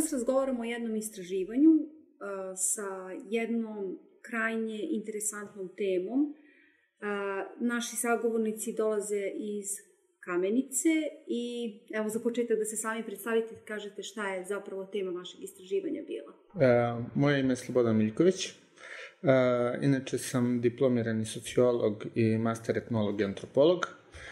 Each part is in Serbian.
Danas razgovaramo o jednom istraživanju sa jednom krajnje interesantnom temom. Naši sagovornici dolaze iz Kamenice i evo za početak da se sami predstavite i kažete šta je zapravo tema vašeg istraživanja bila. Moje ime je Slobodan Miljković. Inače sam diplomirani sociolog i master etnolog i antropolog.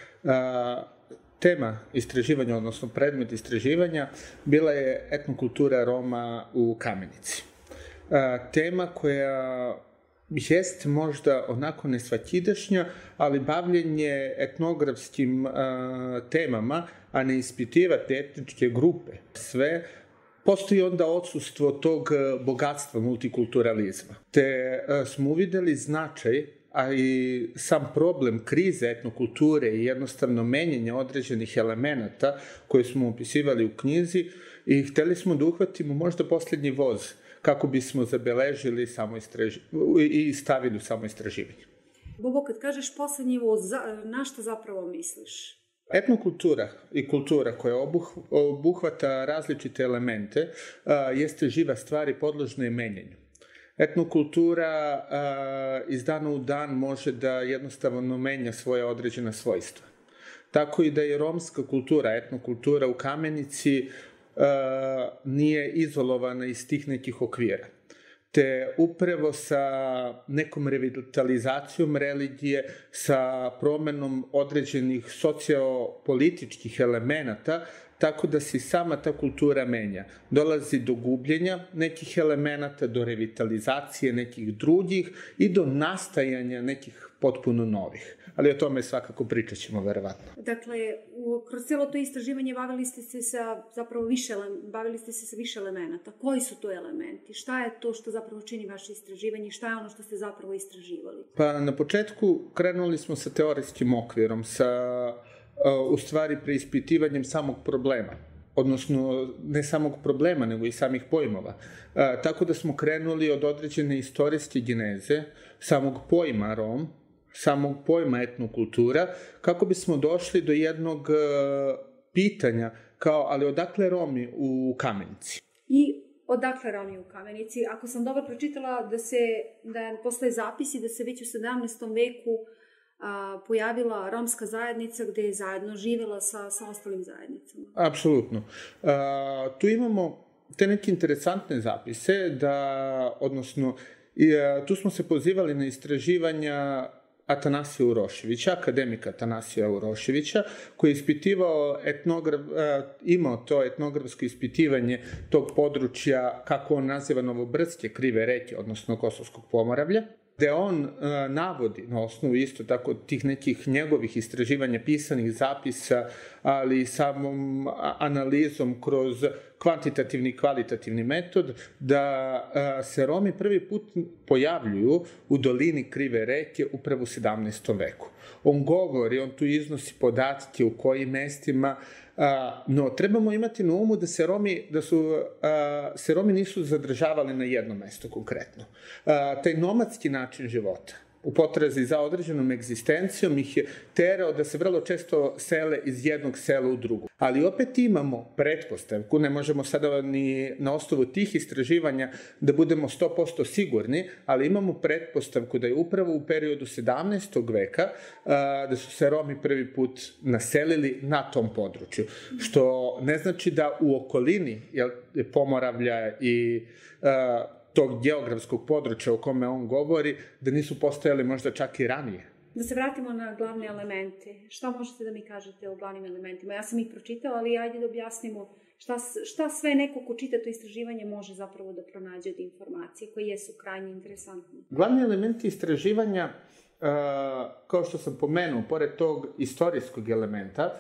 Tema istraživanja, odnosno predmet istraživanja, bila je etnokultura Roma u Kamenici. Tema koja jest možda onako nesvakidašnja, ali bavljenje etnografskim temama, a ne ispitivati etničke grupe, sve, postoji onda odsustvo tog bogatstva multikulturalizma. Te smo uvideli značaj, a i sam problem krize etnokulture i jednostavno menjanja određenih elemenata koje smo opisivali u knjizi i hteli smo da uhvatimo možda posljednji voz kako bismo zabeležili i stavili u samo istraživanje. Bobo, kad kažeš posljednji voz, na šta zapravo misliš? Etnokultura i kultura koja obuhvata različite elemente jeste živa stvar i podložna je menjanju. Etnokultura iz dana u dan može da jednostavno menja svoje određena svojstva. Tako i da je romska kultura, etnokultura u Kamenici nije izolovana iz tih nekih okvira. Te upravo sa nekom revitalizacijom religije, sa promenom određenih sociopolitičkih elemenata, tako da se sama ta kultura menja. Dolazi do gubljenja nekih elemenata, do revitalizacije nekih drugih i do nastajanja nekih potpuno novih. Ali o tome svakako pričat ćemo, verovatno. Dakle, kroz cijelo to istraživanje bavili ste se sa više elemenata. Koji su to elementi? Šta je to što zapravo čini vaše istraživanje? Šta je ono što ste zapravo istraživali? Pa na početku krenuli smo sa teorijskim okvirom, u stvari preispitivanjem samog problema, odnosno ne samog problema, nego i samih pojmova. Tako da smo krenuli od određene istorijske geneze, samog pojma Rom, samog pojma etnokultura, kako bismo došli do jednog pitanja, ali odakle Romi u Kamenici? I odakle Romi u Kamenici? Ako sam dobro pročitala da postoje zapisi da se već u 17. veku pojavila romska zajednica gde je zajedno živela sa ostalim zajednicama. Apsolutno. Tu imamo te neke interesantne zapise, tu smo se pozivali na istraživanja Atanasija Uroševića, akademika Atanasija Uroševića, koji je imao to etnografsko ispitivanje tog područja, kako on naziva Novobrdske krive reke, odnosno Kosovskog Pomoravlja, gde on navodi na osnovu isto tako tih nekih njegovih istraživanja, pisanih zapisa, ali i samom analizom kroz kvantitativni i kvalitativni metod, da se Romi prvi put pojavljuju u dolini krive reke upravo u 17. veku. On tu iznosi podatke u kojim mestima, no trebamo imati na umu da se Romi nisu zadržavali na jednom mestu konkretno. Taj nomadski način života u potrazi za određenom egzistencijom ih je terao da se vrlo često sele iz jednog sela u drugo. Ali opet imamo pretpostavku, ne možemo sada ni na osnovu tih istraživanja da budemo 100% sigurni, ali imamo pretpostavku da je upravo u periodu 17. veka da su se Romi prvi put naselili na tom području. Što ne znači da u okolini Pomoravlja i tog geografskog područja o kome on govori, da nisu postojali možda čak i ranije. Da se vratimo na glavne elemente. Šta možete da mi kažete o glavnim elementima? Ja sam ih pročitala, ali ajde da objasnimo šta sve neko ko čita to istraživanje može zapravo da pronađe od informacije koje jesu krajnje interesantne. Glavni elementi istraživanja, kao što sam pomenuo, pored tog istorijskog elementa,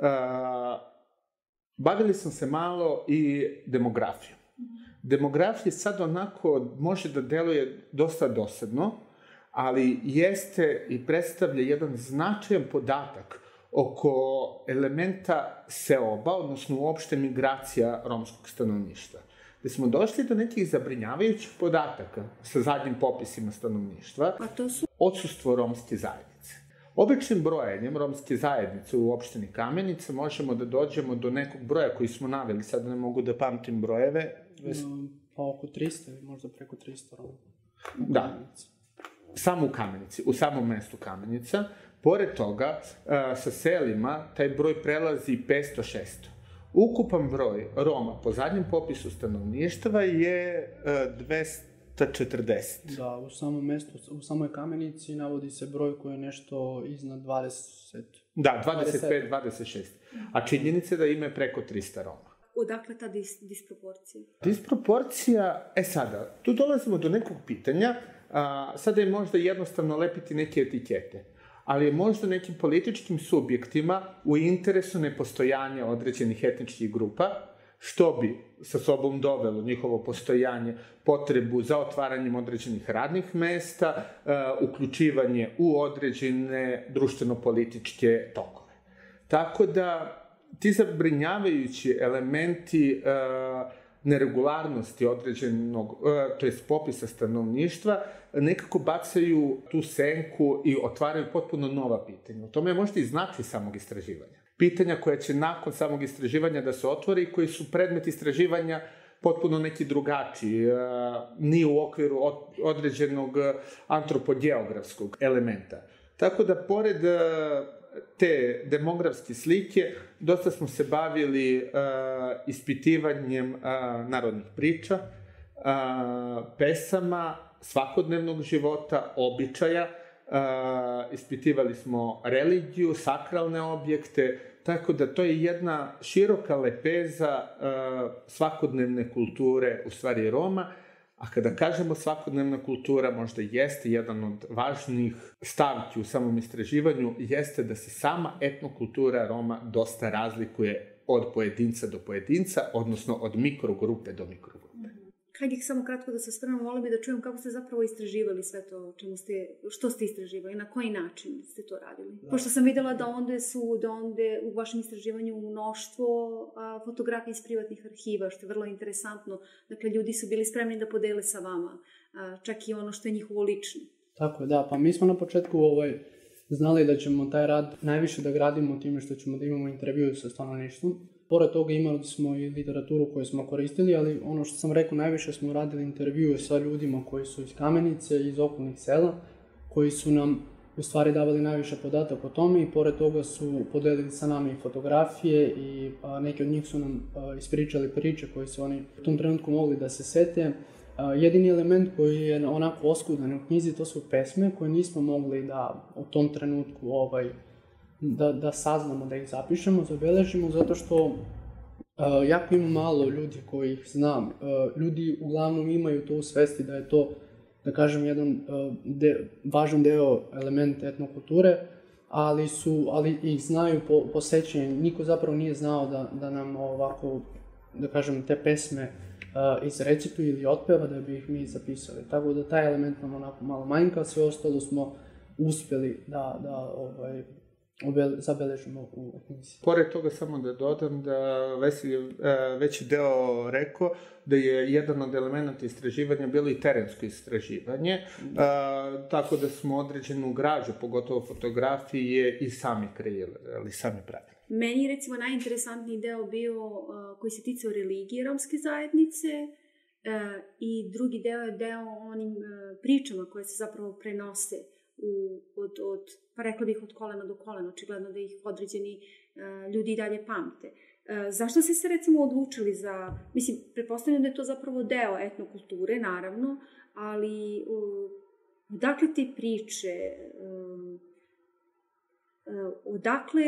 bavili sam se malo i demografijom. Demografija sad onako može da deluje dosta dosadno, ali jeste i predstavlja jedan značajan podatak oko elementa seoba, odnosno uopšte migracija romskog stanovništva. Gde smo došli do nekih zabrinjavajućih podataka sa zadnjim popisima stanovništva, a to su odsustvo romske zajednice. Običnim brojenjem romske zajednice u opštini Kamenica možemo da dođemo do nekog broja koji smo naveli, sad ne mogu da pamtim brojeve. Pa oko 300, možda preko 300 Roma. Da, samo u Kamenici, u samom mestu Kamenica. Pored toga, sa selima, taj broj prelazi 500-600. Ukupan broj Roma po zadnjem popisu stanovništva je 240. Da, u samom mestu, u samoj Kamenici navodi se broj koji je nešto iznad 20. Da, 25-26. A činjenica je da ima preko 300 Roma. Odakle ta disproporcija? Disproporcija, sada, tu dolazimo do nekog pitanja, sada je možda jednostavno lepiti neke etikete, ali je možda nekim političkim subjektima u interesu nepostojanja određenih etničkih grupa, što bi sa sobom dovelo njihovo postojanje, potrebu za otvaranjem određenih radnih mesta, uključivanje u određene društveno-političke tokove. Tako da, ti zabrinjavajući elementi neregularnosti određenog, to je popisa stanovništva, nekako bacaju tu senku i otvaraju potpuno nova pitanja. U tome je možda i značaj samog istraživanja. Pitanja koja će nakon samog istraživanja da se otvore i koji su predmet istraživanja potpuno neki drugačiji, nije u okviru određenog antropogeografskog elementa. Tako da, pored te demografske slike, dosta smo se bavili ispitivanjem narodnih priča, pesama, svakodnevnog života, običaja, ispitivali smo religiju, sakralne objekte, tako da to je jedna široka lepeza svakodnevne kulture, u stvari Roma, a kada kažemo svakodnevna kultura, možda jeste jedan od važnijih stavki u samom istraživanju, jeste da se sama etnokultura Roma dosta razlikuje od pojedinca do pojedinca, odnosno od mikrogrupe do mikrogrupe. Hajde samo kratko da se osvrnemo, volim bi da čujem kako ste zapravo istraživali sve to, što ste istraživali, na koji način ste to radili. Da. Pošto sam videla da onda u vašem istraživanju mnoštvo fotografija iz privatnih arhiva, što je vrlo interesantno. Dakle, ljudi su bili spremni da podele sa vama, čak i ono što je njihovo lično. Tako je, da. Pa mi smo na početku znali da ćemo taj rad najviše da gradimo time što ćemo da imamo intervju sa stanovništvom. Pored toga imali smo i literaturu koju smo koristili, ali ono što sam rekao, najviše smo radili intervjue sa ljudima koji su iz Kamenice, iz okolnih sela, koji su nam u stvari davali najviše podataka o tome i pored toga su podelili sa nama i fotografije i neki od njih su nam ispričali priče koje su oni u tom trenutku mogli da se sete. Jedini element koji je onako oskudan u knjizi, to su pesme koje nismo mogli da u tom trenutku da saznamo, da ih zapišemo, zabeležimo, zato što jako ima malo ljudi koji ih znam. Ljudi uglavnom imaju to u svesti da je to, da kažem, jedan važan deo element etnokulture, ali ih znaju po sećanju. Niko zapravo nije znao da nam ovako, da kažem, te pesme izrecituju ili otpeva da bi ih mi zapisali. Tako da taj element nam onako malo manjka, sve ostalo smo uspjeli da zabeležimo u knjizi. Pored toga samo da dodam da veći deo rekao da je jedan od elementa istraživanja bilo i terensko istraživanje, tako da smo određenu građu, pogotovo fotografije, i sami kreirali, sami pravili. Meni je recimo najinteresantniji deo bio koji se ticao religije romske zajednice i drugi deo je deo onim pričama koje se zapravo prenose pa rekla bih od kolena do kolena, očigledno da ih određeni ljudi i dalje pamte. Zašto ste se recimo odlučili za, pretpostavljam da je to zapravo deo etnokulture, naravno, ali odakle te priče, odakle,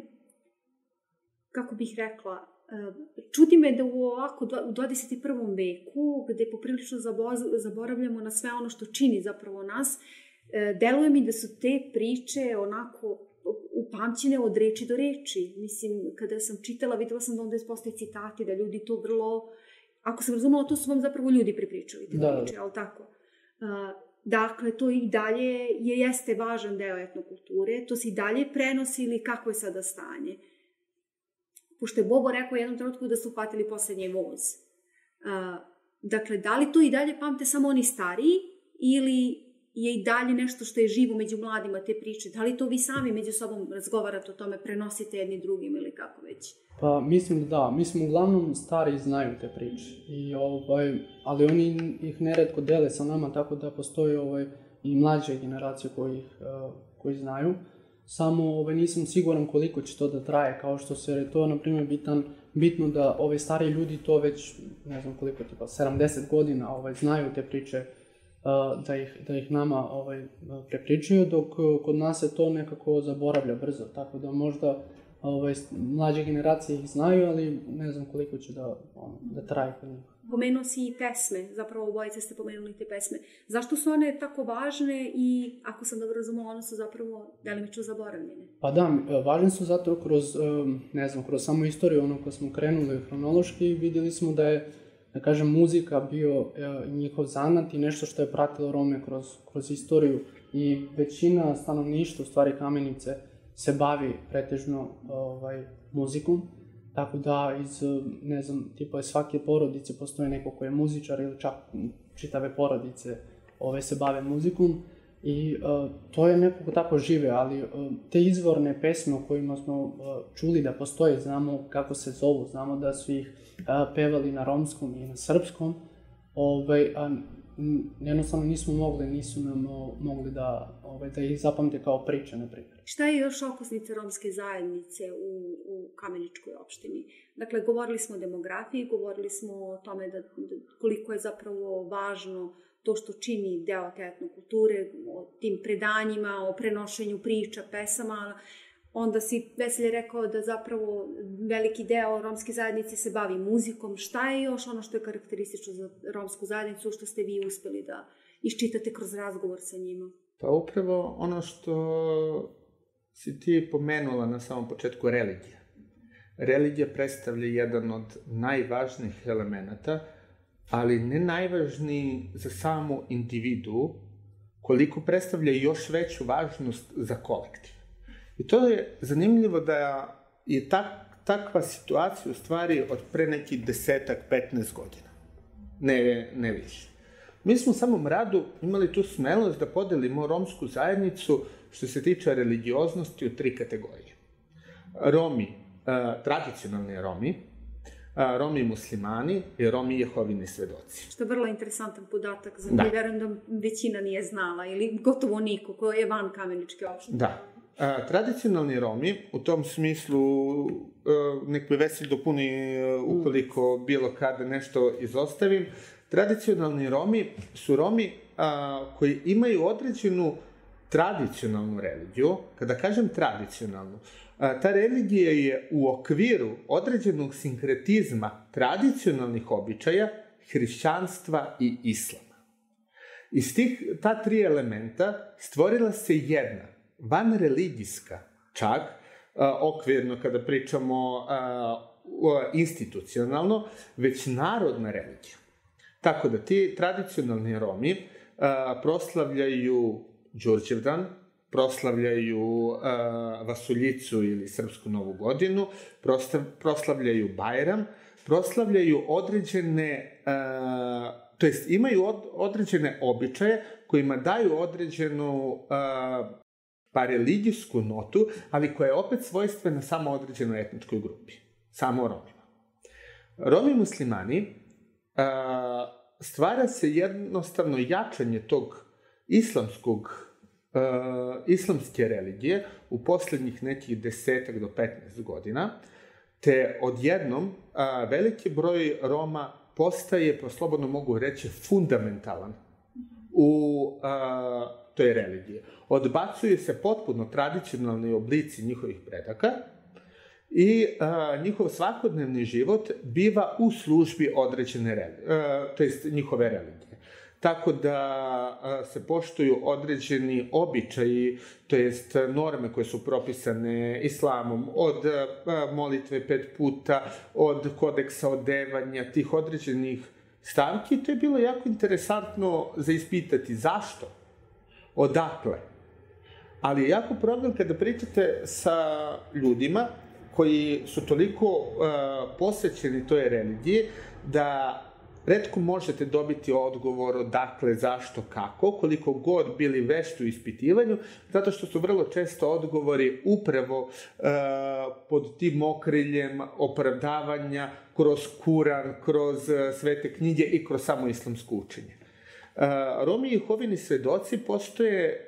kako bih rekla, čudi me da u 21. veku, gde poprilično zaboravljamo na sve ono što čini zapravo nas, deluje mi da su te priče onako upamćene od reči do reči. Kada sam čitala, videla sam da onda postoje citati, da ljudi to vrlo, ako sam razumela, to su vam zapravo ljudi prepričali te priče, ali tako. Dakle, to i dalje jeste važan deo etnokulture, to se i dalje prenosi ili kako je sada stanje? Pošto je Bobo rekao u jednom trenutku da su uhvatili poslednji voz. Dakle, da li to i dalje pamte samo oni stariji ili je i dalje nešto što je živo među mladima, te priče? Da li to vi sami među sobom razgovarate o tome, prenosite jedni drugim ili kako već? Pa mislim da, mislim uglavnom stari znaju te priče, ali oni ih neretko dele sa nama, tako da postoji i mlađe generacije koji znaju. Samo nisam siguran koliko će to da traje, kao što se je to, na primjer, bitno da stari ljudi to već, ne znam koliko, tipa 70 godina znaju te priče, da ih nama prepričaju, dok kod nas se to nekako zaboravlja brzo, tako da možda mlađe generacije ih znaju, ali ne znam koliko će da traje kod njih. Pomenuo si i pesme, zapravo obojice ste pomenuli te pesme. Zašto su one tako važne i, ako sam dobro razumela, one su zapravo delimično zaboravljene? Pa da, važne su zato kroz samu istoriju, kad smo krenuli hronološki, vidjeli smo da je, da kažem, muzika bio njihov zanat i nešto što je pratilo Rome kroz istoriju i većina stanovništva, u stvari Kamenice, se bavi pretežno muzikom. Tako da iz svake porodice postoji neko ko je muzičar ili čak čitave porodice se bave muzikom i to je nekako tako žive, ali te izvorne pesme o kojima smo čuli da postoje, znamo kako se zovu, znamo da su ih pevali na romskom i na srpskom, jednostavno nisu nam mogli da ih zapamte kao priče, na primjer. Šta je još okosnica romske zajednice u Kameničkoj opštini? Dakle, govorili smo o demografiji, govorili smo o tome koliko je zapravo važno to što čini deo te etnokulture, o tim predanjima, o prenošenju priča, pesama. Onda si Veselje rekao da zapravo veliki deo romske zajednice se bavi muzikom. Šta je još ono što je karakteristično za romsku zajednicu, što ste vi uspeli da iščitate kroz razgovor sa njima? Pa upravo ono što si ti pomenula na samom početku, religija. Religija predstavlja jedan od najvažnijih elemenata, ali ne najvažniji za samu individu, koliko predstavlja još veću važnost za kolektiv. I to je zanimljivo da je takva situacija u stvari od pre nekih 10-15 godina, ne više. Mi smo u samom radu imali tu smelost da podelimo romsku zajednicu što se tiče religioznosti u 3 kategorije. Romi, tradicionalni Romi, Romi muslimani i Romi Jehovini svedoci. Što je vrlo interesantan podatak, za koji verujem da većina nije znala ili gotovo niko ko je van Kameničke opštine. Da. Tradicionalni Romi, u tom smislu, nek me Veselj dopuni ukoliko bilo kada nešto izostavim, tradicionalni Romi su Romi koji imaju određenu tradicionalnu religiju. Kada kažem tradicionalnu, ta religija je u okviru određenog sinkretizma tradicionalnih običaja, hrišćanstva i islama. Iz ta 3 elementa stvorila se jedna vanreligijska, čak okvirno kada pričamo institucionalno, već narodna religija. Tako da ti tradicionalni Romi proslavljaju Đurđevdan, proslavljaju Vasuljicu ili Srpsku novu godinu, proslavljaju Bajram, proslavljaju određene, to jest imaju određene običaje kojima daju određenu religijsku notu, ali koja je opet svojstvena samo određenoj etničkoj grupi, samo Romima. Romi muslimani stvara se jednostavno jačanje tog islamske religije u poslednjih nekih 10 do 15 godina, te odjednom veliki broj Roma postaje, pa slobodno mogu reći, fundamentalan u toj religiji. Odbacuju se potpuno tradicionalni oblici njihovih predaka i njihov svakodnevni život biva u službi određene religije, to jest njihove religije. Tako da se poštuju određeni običaji, to jest norme koje su propisane islamom, od molitve 5 puta, od kodeksa odevanja, tih određenih stavki. To je bilo jako interesantno za ispitati. Zašto? Odakle? Ali je jako problem kada pričate sa ljudima koji su toliko posvećeni toj religiji, da retko možete dobiti odgovor odakle, zašto, kako, koliko god bili vešti u ispitivanju, zato što su vrlo često odgovori upravo pod tim okriljem opravdavanja kroz Kuran, kroz svete knjige i kroz samo islamsko učenje. Romi i Jehovini svedoci postoje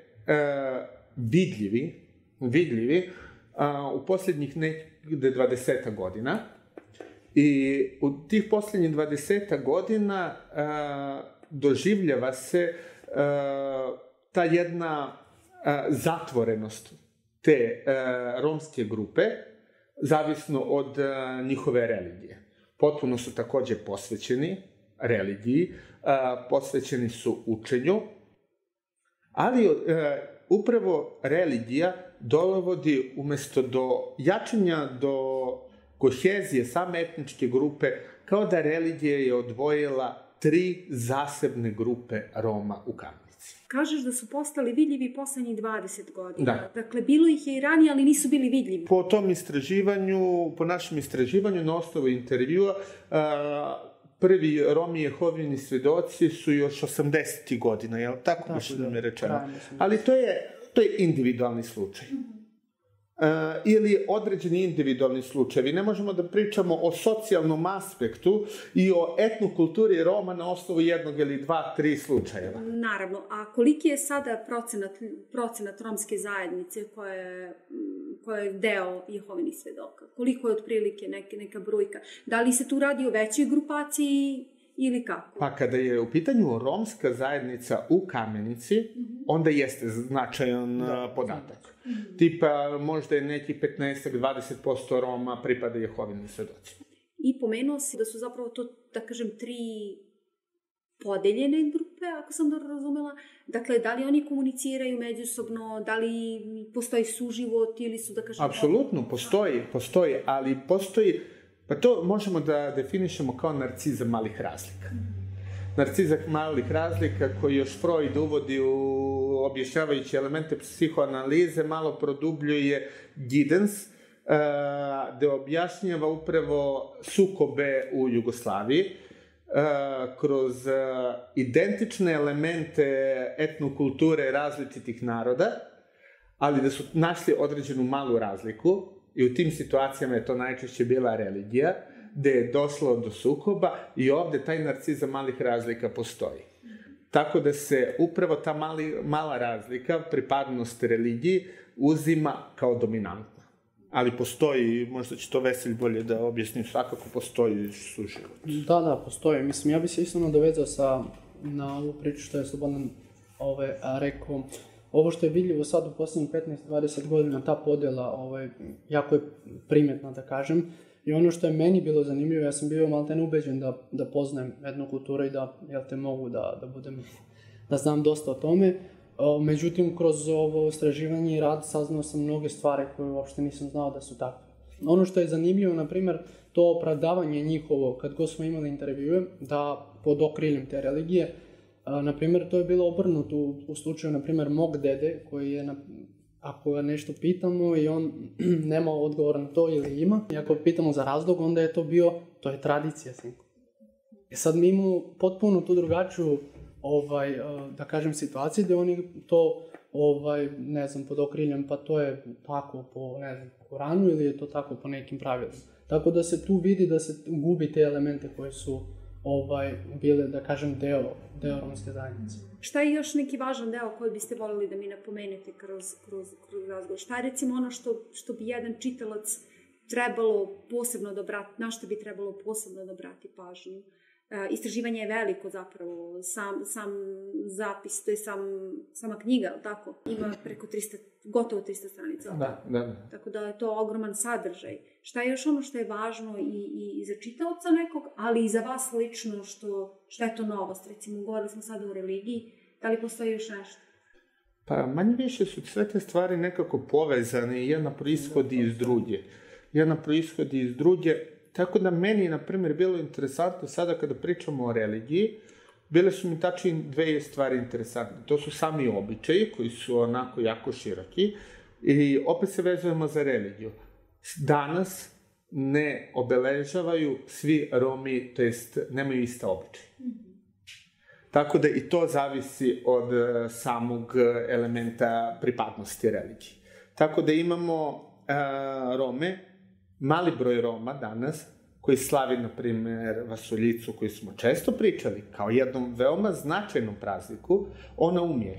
vidljivi u posljednjih negde 20 godina. I u tih posljednjih 20 godina doživljava se ta jedna zatvorenost te romske grupe, zavisno od njihove religije. Potpuno su takođe posvećeni religiji, posvećeni su učenju, ali upravo religija dovodi umesto do jačanja, do kohezije same etničke grupe, kao da religija je odvojila 3 zasebne grupe Roma u Kamenici. Kažeš da su postali vidljivi poslednjih 20 godina. Da. Dakle, bilo ih je i ranije, ali nisu bili vidljivi. Po tom istraživanju, po našem istraživanju, na osnovu intervjua, prvi Romi i Jehovini svedoci su još 80. godina, je li tako da mi je rečeno? Ali to je individualni slučaj. Ili određeni individualni slučajevi. Ne možemo da pričamo o socijalnom aspektu i o etnokulturi Roma na osnovu jednog ili 2-3 slučajeva. Naravno. A koliki je sada procenat romske zajednice koja je deo Jehovinih svedoka? Koliko je otprilike neka brojka? Da li se tu radi o većoj grupaciji ili kako? Pa kada je u pitanju romska zajednica u Kamenici, onda jeste značajan podatak. Tipa, možda je neki 15-20% Roma pripada Jehovinim svedocima. I pomenuo si da su zapravo to, da kažem, 3 podeljene grupe, ako sam dobro razumela. Dakle, da li oni komuniciraju međusobno, da li postoji suživot ili su, da kažem... Apsolutno, postoji, ali postoji... Pa to možemo da definišemo kao narcizam malih razlika. Narcizam malih razlika koji još Freud uvodi u objašnjavajući elemente psihoanalize, malo produbljuje Giddens, da objašnjava upravo sukobe u Jugoslaviji, kroz identične elemente etnokulture različitih naroda, ali da su našli određenu malu razliku. I u tim situacijama je to najčešće bila religija, gde je došlo do sukoba i ovde taj narcizam malih razlika postoji. Tako da se upravo ta mala razlika, pripadnost religiji, uzima kao dominantna. Ali postoji, možda će to Veselj bolje da objasnim, svakako postoji suživot. Da, postoji. Mislim, ja bih se isto nadovezao na ovu priču što je Slobodan rekao. Ovo što je vidljivo sad u poslednjih 15-20 godina, ta podjela jako je primetna, da kažem. I ono što je meni bilo zanimljivo, ja sam bio maltene ubeđen da poznajem etnokulturu i da mogu da znam dosta o tome. Međutim, kroz ovo istraživanje i rad saznao sam mnoge stvari koje uopšte nisam znao da su takve. Ono što je zanimljivo, na primjer, to opravdavanje njihovo, kad god smo imali intervjue, da pod okriljem te religije, na primjer, to je bilo obrnuto u slučaju, na primjer, mog dede, koji je, ako ga nešto pitamo i on nema odgovor na to ili ima, i ako pitamo za razlog, onda je to je tradicija, sinko. I sad mi imamo potpuno tu drugačiju, da kažem, situaciju gde oni to, ne znam, pod okriljem, pa to je tako po, ne znam, Koranu ili je to tako po nekim pravilima. Tako da se tu vidi da se gubi te elemente koje su bile, da kažem, deo romske zajednice. Šta je još neki važan deo koji biste voljeli da mi napomenete kroz razgovor? Šta je recimo ono što bi jedan čitalac trebalo posebno da obrati, na što bi trebalo posebno da obrati pažnju? Istraživanje je veliko zapravo, sam zapis, to je sama knjiga, tako? Ima preko gotovo 300 stranica. Da. Tako da je to ogroman sadržaj. Šta je još ono što je važno i za čitaoca nekog, ali i za vas lično, šta je to novost? Recimo, govorili smo sada o religiji, da li postoji još nešto? Pa manje više su sve te stvari nekako povezane i jedna proishodi iz druge. Tako da meni, na primjer, bilo interesantno sada kada pričamo o religiji, bile su mi tačnije 2 stvari interesantne. To su sami običaji, koji su onako jako široki, i opet se vezujemo za religiju. Danas ne obeležavaju svi Romi, to jest nemaju iste običaje. Tako da i to zavisi od samog elementa pripadnosti religiji. Tako da imamo Rome, mali broj Roma danas, koji slavi, na primjer, Vasuljicu, koju smo često pričali, kao jednom veoma značajnom prazniku, ona umire.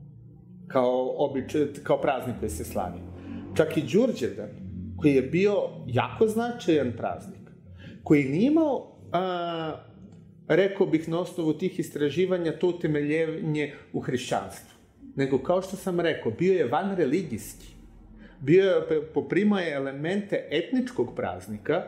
Kao praznik koji se slavi. Čak i Đurđevdan, koji je bio jako značajan praznik, koji nije imao, rekao bih na osnovu tih istraživanja, to utemeljenje u hrišćanstvu. Nego, kao što sam rekao, bio je vanreligijski. Poprimao je elemente etničkog praznika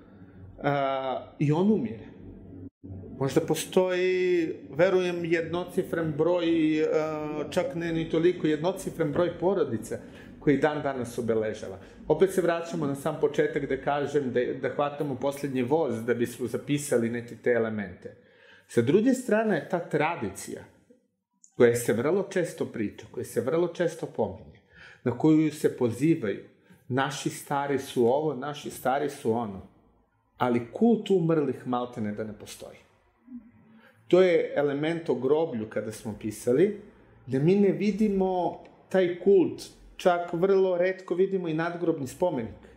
i on umire. Možda postoji, verujem, jednocifren broj, čak ne ni toliko, jednocifren broj porodica koji dan danas obeležava. Opet se vraćamo na sam početak da kažem da hvatamo poslednji voz da bismo zapisali neke te elemente. Sa druge strane je ta tradicija koja se vrlo često priča, koja se vrlo često pominje, na koju se pozivaju. Naši stari su ovo, naši stari su ono. Ali kult umrlih maltene da ne postoji. To je element o groblju kada smo pisali, da mi ne vidimo taj kult, čak vrlo retko vidimo i nadgrobni spomenik.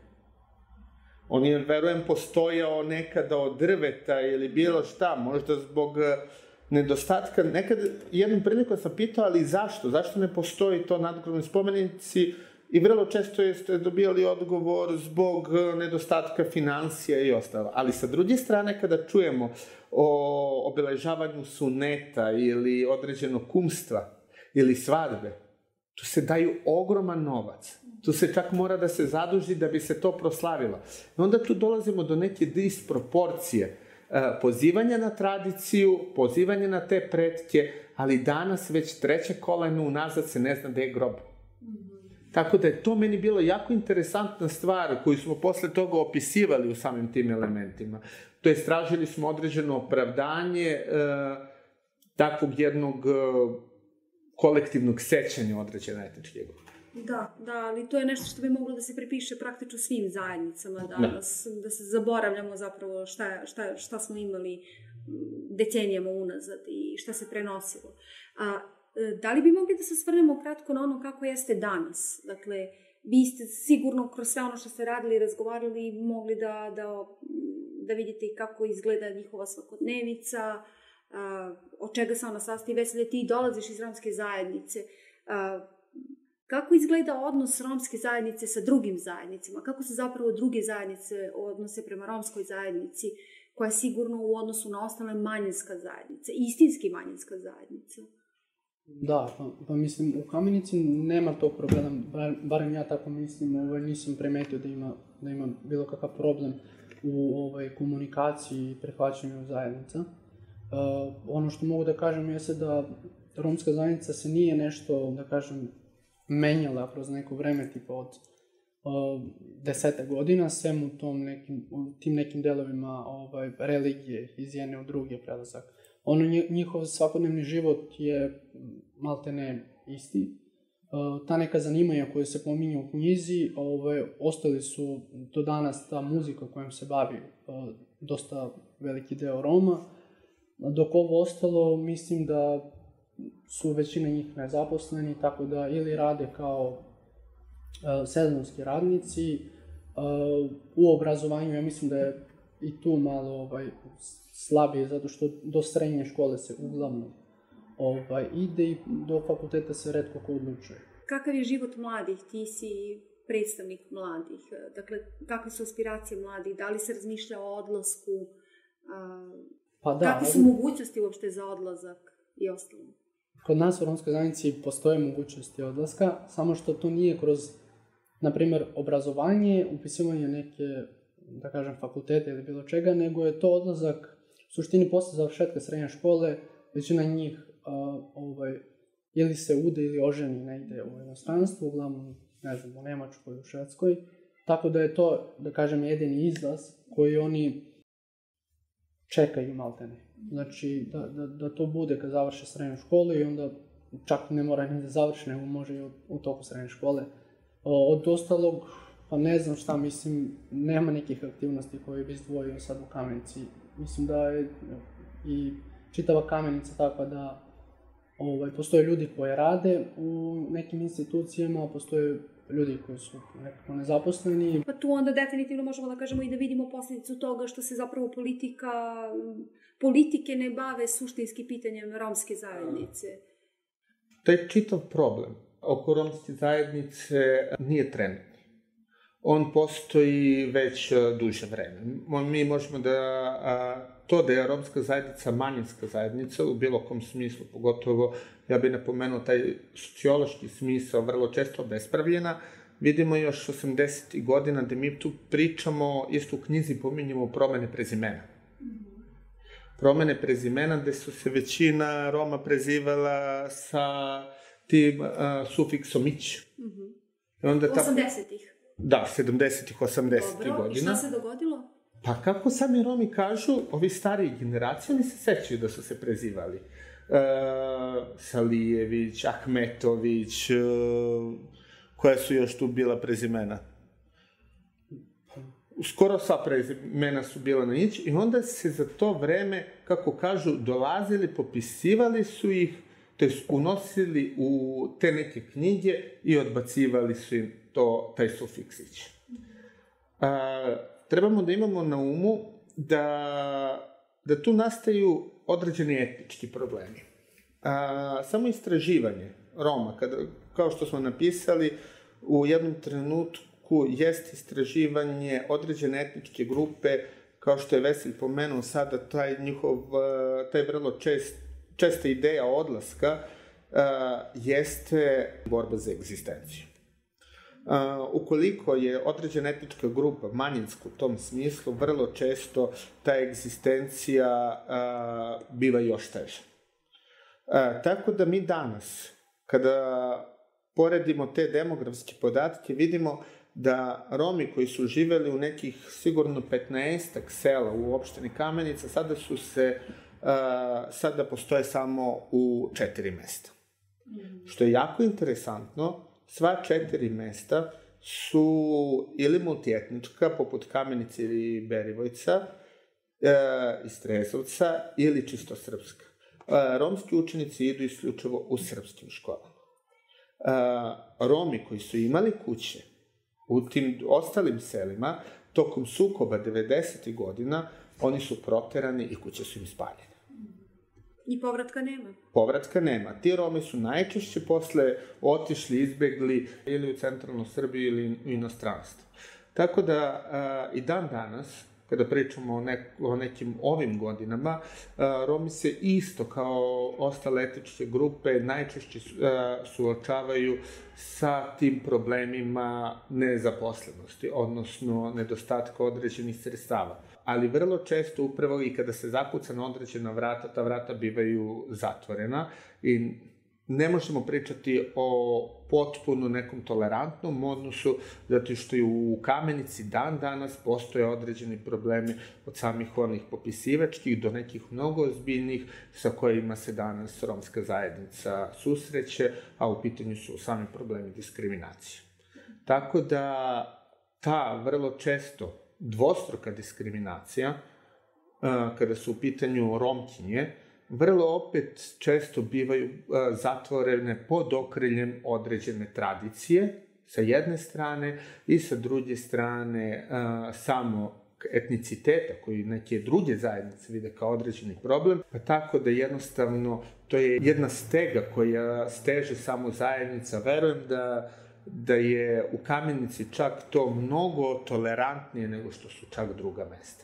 On je, verujem, postojao nekada od drveta ili bilo šta, možda zbog nedostatka. Nekad, jednom prilikom sam pitao, ali zašto? Zašto ne postoji to nadgrobni spomenici? I vrlo često ste dobijali odgovor zbog nedostatka financija i ostalo. Ali sa druge strane, kada čujemo o obeležavanju suneta ili određenog kumstva ili svadbe, tu se daju ogroman novac. Tu se čak mora da se zaduži da bi se to proslavilo. I onda tu dolazimo do neke disproporcije. Pozivanja na tradiciju, pozivanja na te pretke, ali danas već treće koleno unazad se ne zna gde je grob. Tako da je to meni bilo jako interesantna stvar koju smo posle toga opisivali u samim tim elementima. To je, tražili smo određeno opravdanje takvog jednog kolektivnog sećanja određene etničke grupe. Da, ali to je nešto što bi moglo da se pripiše praktično svim zajednicama danas, da se zaboravljamo zapravo šta smo imali decenijama unazad i šta se prenosilo. Da li bi mogli da se svrnemo kratko na ono kako jeste danas? Dakle, vi ste sigurno kroz sve ono što ste radili i razgovarali mogli da vidite kako izgleda njihova svakodnevica, od čega se ona sastoji. Veselje, ti dolaziš iz romske zajednice. Kako izgleda odnos romske zajednice sa drugim zajednicama? Kako se zapravo druge zajednice odnose prema romskoj zajednici, koja je sigurno u odnosu na ostale manjinska zajednica, istinski manjinska zajednica? Da, pa mislim, u Kamenici nema tog problema, barem ja tako mislim, nisam primetio da ima bilo kakav problem u komunikaciji i prihvaćanju zajednica. Ono što mogu da kažem jeste da romska zajednica se nije nešto, da kažem, menjala kroz neko vreme, tipa od 10 godina, sem u tim nekim delovima religije iz jedne u druge prelazak. Njihov svakodnevni život je maltene isti. Ta neka zanimanja koje se pominju u knjizi, ostali su do danas ta muzika kojom se bavi dosta veliki deo Roma. Dok ovo ostalo, mislim da su većina njih nezaposleni, tako da ili rade kao sezonski radnici. U obrazovanju, ja mislim da je i tu malo slabije, zato što do srednje škole se uglavnom ide i do fakulteta se retko ko odlučuje. Kakav je život mladih? Ti si predstavnik mladih. Dakle, kakve su aspiracije mladih? Da li se razmišlja o odlasku? Kakve su mogućnosti uopšte za odlazak i ostalo? Kod nas u romskoj zajednici postoje mogućnosti odlaska, samo što to nije kroz, na primjer, obrazovanje, upisivanje neke, da kažem, fakultete ili bilo čega, nego je to odlazak, u suštini posle završetka srednje škole, većina njih ili se ude ili oženi negde u inostranstvu, uglavnom, ne znam, u Nemačkoj, u Švedskoj, tako da je to, da kažem, jedini izlaz koji oni čekaju maltene. Znači, da to bude kad završe srednju školu i onda čak ne mora ni da završi, nego može i u toku srednje škole. Od ostalog, Pa ne znam šta, mislim, nema nekih aktivnosti koje bi izdvojio sad u Kamenici. Mislim da je i čitava Kamenica takva da postoje ljudi koji rade u nekim institucijama, postoje ljudi koji su nekako nezaposleni. Pa tu onda definitivno možemo da kažemo i da vidimo posljedicu toga što se zapravo politike ne bave suštinskim pitanjem romske zajednice. Taj čitav problem oko romske zajednice nije trenutni. On postoji već duže vreme. Mi možemo to da je romska zajednica manjinska zajednica u bilo kom smislu, pogotovo ja bih napomenuo taj sociološki smisao vrlo često bespravljena, vidimo još 80. godina da mi tu pričamo, isto u knjizi pominjamo promene prezimena. Promene prezimena gde su se većina Roma prezivala sa tim sufiksom ić. U 80-ih. Da, 70-ih, 80-ih godina. Dobro, i šta se dogodilo? Pa kako sami Romi kažu, ovi stariji generacije, oni se sećaju da su se prezivali. Salijević, Ahmetović, koja su još tu bila prezimena. Skoro sva prezimena su bila na ić i onda se za to vreme, kako kažu, dolazili, popisivali su ih, to jest unosili u te neke knjige i odbacivali su im taj sufiksić. Trebamo da imamo na umu da tu nastaju određeni etnički problemi. Samo istraživanje Roma, kao što smo napisali, u jednom trenutku jest istraživanje određene etničke grupe, kao što je Veselj pomenuo sada, taj vrlo česta ideja odlaska jeste borba za egzistenciju. Ukoliko je određena etnička grupa manjinska u tom smislu, vrlo često ta egzistencija biva još teža. Tako da mi danas, kada poredimo te demografske podatke, vidimo da Romi koji su živeli u nekih sigurno 15-ak sela u opštini Kamenica, sada postoje samo u 4 mesta. Što je jako interesantno, sva 4 mesta su ili multietnička, poput Kamenice ili Berivojca, iz Trezovca, ili čisto srpska. Romski učenici idu isključivo u srpskim školama. Romi koji su imali kuće u tim ostalim selima, tokom sukoba 90. godina, oni su proterani i kuće su im spaljene. I povratka nema? Povratka nema. Ti Romi su najčešće posle otišli, izbegli ili u centralnu Srbiju ili u inostranstvo. Tako da i dan danas, kada pričamo o nekim ovim godinama, Romi se isto kao ostale etničke grupe najčešće suočavaju sa tim problemima nezaposlenosti, odnosno nedostatka određenih sredstava. Ali vrlo često upravo i kada se zakuca na određena vrata, ta vrata bivaju zatvorena i ne možemo pričati o potpuno nekom tolerantnom odnosu, zato što i u Kamenici dan danas postoje određeni problemi od samih onih popisivačkih do nekih mnogo ozbiljnih sa kojima se danas romska zajednica susreće, a u pitanju su sami problemi diskriminacije. Tako da ta vrlo često dvostruka diskriminacija, kada su u pitanju Romkinje, vrlo opet često bivaju zatvorene pod okriljem određene tradicije, sa jedne strane, i sa druge strane samo etniciteta, koji neke druge zajednice vide kao određeni problem, pa tako da jednostavno to je jedna stega koja steže samo zajednica. Verujem da je u Kamenici čak to mnogo tolerantnije nego što su čak druga mesta.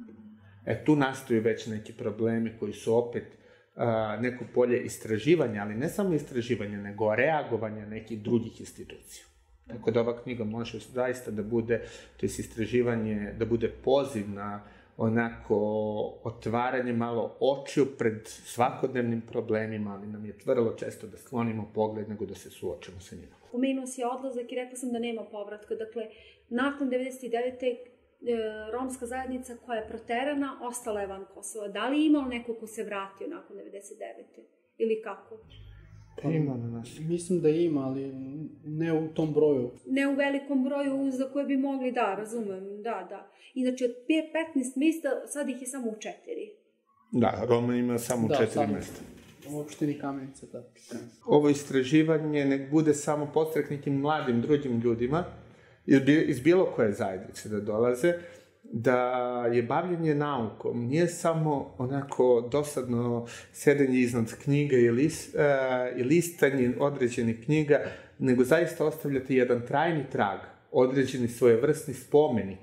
Tu nastaju već neki problemi koji su opet neko polje istraživanja, ali ne samo istraživanja, nego reagovanja nekih drugih institucija. Tako da ova knjiga može zaista da bude, to je istraživanje, da bude poziv na onako otvaranje malo očiju pred svakodnevnim problemima, ali nam je vrlo često da sklonimo pogled nego da se suočimo sa njima. Pomenuo si odlazak i rekla sam da nema povratka. Dakle, nakon 99. romska zajednica koja je proterana, ostala je van Kosova. Da li je imao neko ko se vratio nakon 99. ili kako? Ima na nas. Mislim da ima, ali ne u tom broju. Ne u velikom broju za koje bi mogli, da, razumem, da. Inače, od 15 mjesta, sad ih je samo u 4. Da, Roma ima samo 4 mjesta. U opštini Kamenica, da. Ovo istraživanje nek bude samo podstrek nekim mladim drugim ljudima iz bilo koje zajednice da dolaze, da je bavljenje naukom nije samo onako dosadno sedenje iznad knjiga i listanje određenih knjiga, nego zaista ostavljati jedan trajni trag, određeni svojevrsni spomenik,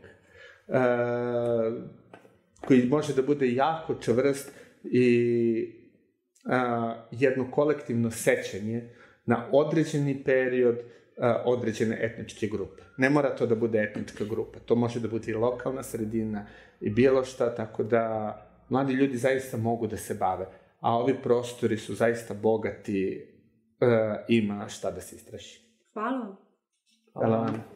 koji može da bude jako čvrst i jedno kolektivno sećanje na određeni period određene etničke grupe. Ne mora to da bude etnička grupa, to može da bude i lokalna sredina i bilo šta, tako da mladi ljudi zaista mogu da se bave, a ovi prostori su zaista bogati, ima šta da se istraži. Hvala vam. Hvala vam.